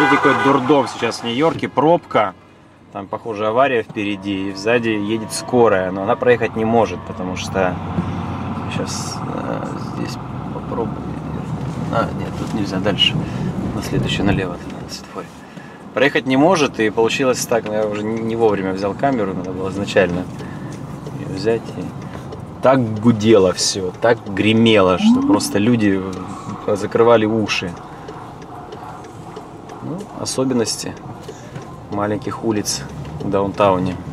Видите, какой дурдом сейчас в Нью-Йорке, пробка. Там, похоже, авария впереди, и сзади едет скорая, но она проехать не может, потому что сейчас здесь попробую. Нет, тут нельзя, дальше. На следующее налево, на светофоре. Проехать не может, и получилось так, я уже не вовремя взял камеру, надо было изначально ее взять. И так гудело все, так гремело, что просто люди закрывали уши. Ну, особенности маленьких улиц в даунтауне.